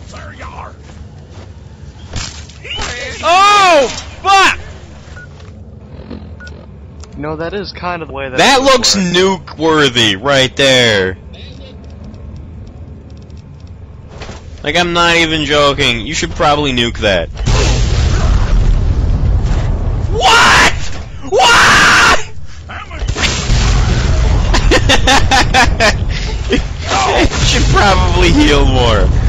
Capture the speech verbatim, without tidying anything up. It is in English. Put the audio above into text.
There you are. Oh, fuck! No, that is kind of the way that. That looks nuke-worthy right there. Like, I'm not even joking. You should probably nuke that. What? What? You should probably heal more.